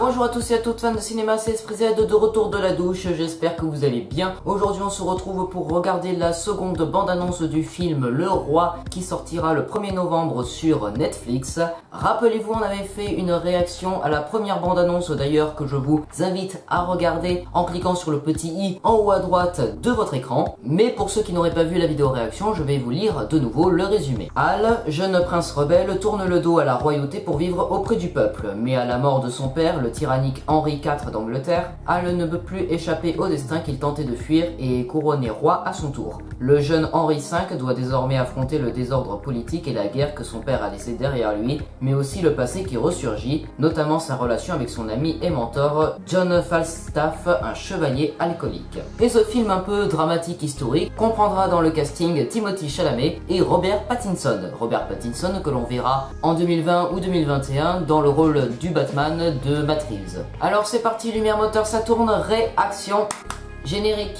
Bonjour à tous et à toutes fans de cinéma, c'est Esprit Z de retour de la douche, j'espère que vous allez bien. Aujourd'hui on se retrouve pour regarder la seconde bande-annonce du film Le Roi qui sortira le 1er novembre sur Netflix. Rappelez-vous, on avait fait une réaction à la première bande-annonce d'ailleurs que je vous invite à regarder en cliquant sur le petit i en haut à droite de votre écran. Mais pour ceux qui n'auraient pas vu la vidéo réaction, je vais vous lire de nouveau le résumé. Hal, jeune prince rebelle, tourne le dos à la royauté pour vivre auprès du peuple, mais à la mort de son père, le tyrannique Henri IV d'Angleterre, Hal ne peut plus échapper au destin qu'il tentait de fuir et est couronné roi à son tour. Le jeune Henri V doit désormais affronter le désordre politique et la guerre que son père a laissé derrière lui, mais aussi le passé qui ressurgit, notamment sa relation avec son ami et mentor John Falstaff, un chevalier alcoolique. Et ce film un peu dramatique historique comprendra dans le casting Timothée Chalamet et Robert Pattinson. Robert Pattinson que l'on verra en 2020 ou 2021 dans le rôle du Batman de Matt Reeves. Alors c'est parti, lumière moteur, ça tourne, réaction, générique.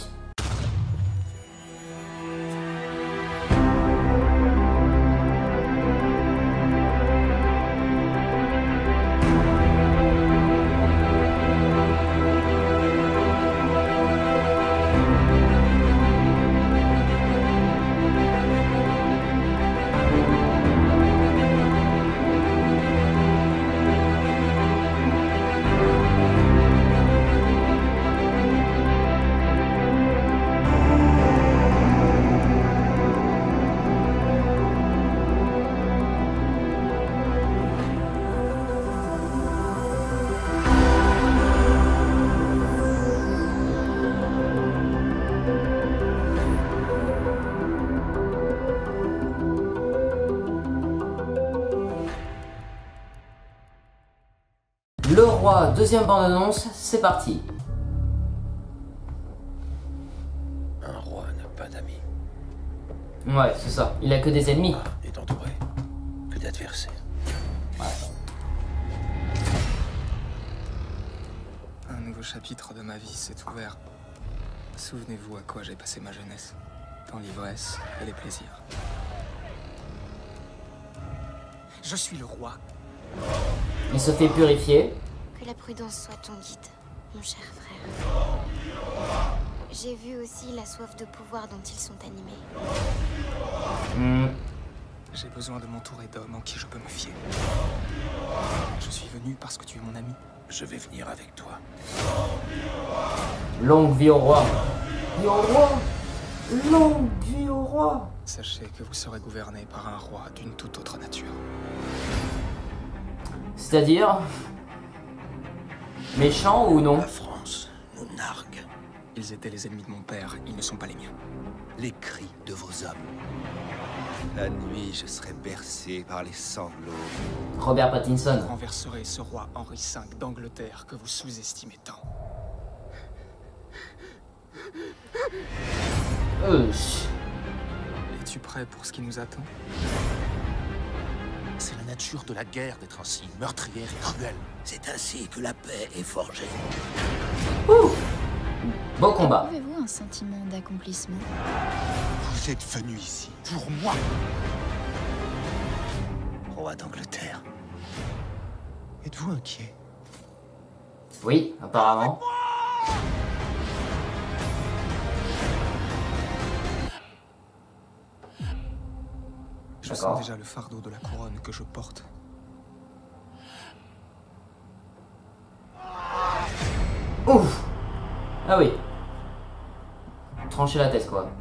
Le Roi, deuxième bande-annonce, c'est parti. Un roi n'a pas d'amis. Ouais, c'est ça. Il a que des ennemis. Il est entouré que d'adversaires. Ouais. Un nouveau chapitre de ma vie s'est ouvert. Souvenez-vous à quoi j'ai passé ma jeunesse. Dans l'ivresse et les plaisirs. Je suis le roi. Il se fait purifier. Que la prudence soit ton guide, mon cher frère. J'ai vu aussi la soif de pouvoir dont ils sont animés. J'ai besoin de m'entourer d'hommes en qui je peux me fier. Je suis venu parce que tu es mon ami. Je vais venir avec toi. Longue vie au roi. Vie au roi. Longue vie au roi. Sachez que vous serez gouverné par un roi d'une toute autre nature. C'est-à-dire méchant ou non? La France nous nargue. Ils étaient les ennemis de mon père, ils ne sont pas les miens. Les cris de vos hommes. La nuit, je serai bercé par les sanglots. Robert Pattinson. Vous renverserez ce roi Henri V d'Angleterre que vous sous-estimez tant. Es-tu prêt pour ce qui nous attend? C'est la nature de la guerre d'être ainsi, meurtrière et cruelle. C'est ainsi que la paix est forgée. Ouh. Beau combat. Avez-vous un sentiment d'accomplissement? Vous êtes venu ici pour moi. Roi d'Angleterre. Êtes-vous inquiet? Oui, apparemment. Je sens déjà le fardeau de la couronne que je porte. Ouf. Ah oui. Trancher la tête quoi.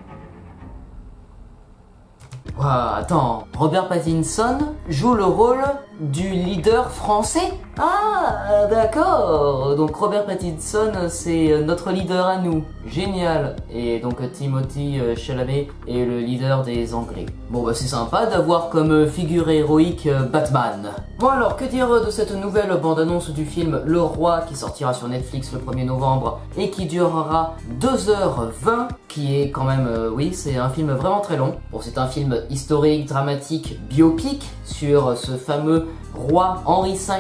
Ouah, attends, Robert Pattinson joue le rôle du leader français? Ah, d'accord. Donc Robert Pattinson, c'est notre leader à nous. Génial. Et donc Timothée Chalamet est le leader des Anglais. Bon bah c'est sympa d'avoir comme figure héroïque Batman. Bon alors, que dire de cette nouvelle bande-annonce du film Le Roi qui sortira sur Netflix le 1er novembre et qui durera 2h20, qui est quand même, oui, c'est un film vraiment très long. Bon, c'est un film historique, dramatique, biopic sur ce fameux roi Henri V d'Angleterre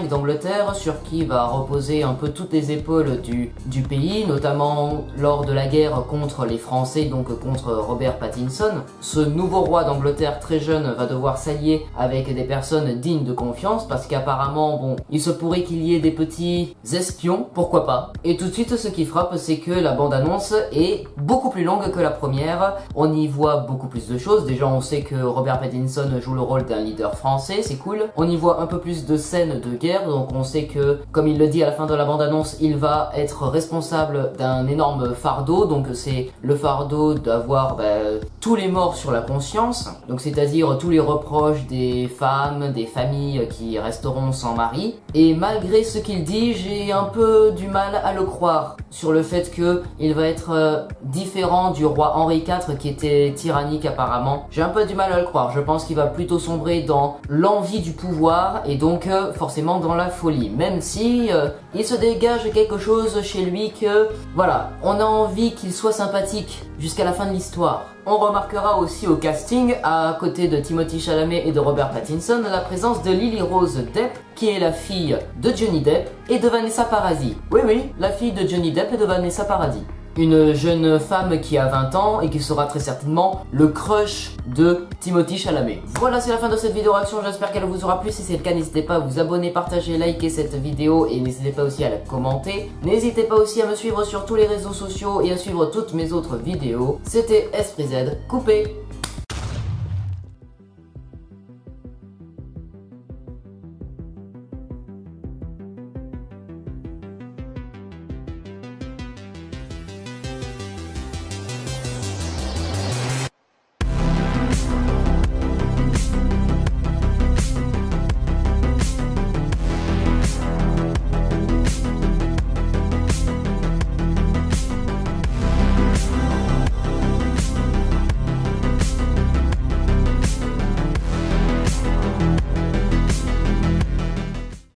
d'Angleterre sur qui va reposer un peu toutes les épaules du pays, notamment lors de la guerre contre les Français, donc contre Robert Pattinson. Ce nouveau roi d'Angleterre très jeune va devoir s'allier avec des personnes dignes de confiance parce qu'apparemment, bon, il se pourrait qu'il y ait des petits espions, pourquoi pas. Et tout de suite, ce qui frappe, c'est que la bande-annonce est beaucoup plus longue que la première. On y voit beaucoup plus de choses. Déjà, on sait que Robert Pattinson joue le rôle d'un leader français, c'est cool. On y voit un peu plus de scènes de guerre, donc on sait que, comme il le dit à la fin de la bande-annonce, il va être responsable d'un énorme fardeau, donc c'est le fardeau d'avoir tous les morts sur la conscience, donc c'est-à-dire tous les reproches des femmes, des familles qui resteront sans mari. Et malgré ce qu'il dit, j'ai un peu du mal à le croire sur le fait que il va être différent du roi Henri IV qui était tyrannique apparemment. J'ai un peu du mal à le croire. Je pense qu'il va plutôt sombrer dans l'envie du pouvoir et donc forcément dans la folie. Même si il se dégage quelque chose chez lui que voilà, on a envie qu'il soit sympathique jusqu'à la fin de l'histoire. On remarquera aussi au casting, à côté de Timothée Chalamet et de Robert Pattinson, la présence de Lily Rose Depp, qui est la fille de Johnny Depp et de Vanessa Paradis. Oui, la fille de Johnny Depp et de Vanessa Paradis. Une jeune femme qui a 20 ans et qui sera très certainement le crush de Timothée Chalamet. Voilà, c'est la fin de cette vidéo réaction, j'espère qu'elle vous aura plu. Si c'est le cas, n'hésitez pas à vous abonner, partager, liker cette vidéo et n'hésitez pas aussi à la commenter. N'hésitez pas aussi à me suivre sur tous les réseaux sociaux et à suivre toutes mes autres vidéos. C'était Esprit Z, coupé.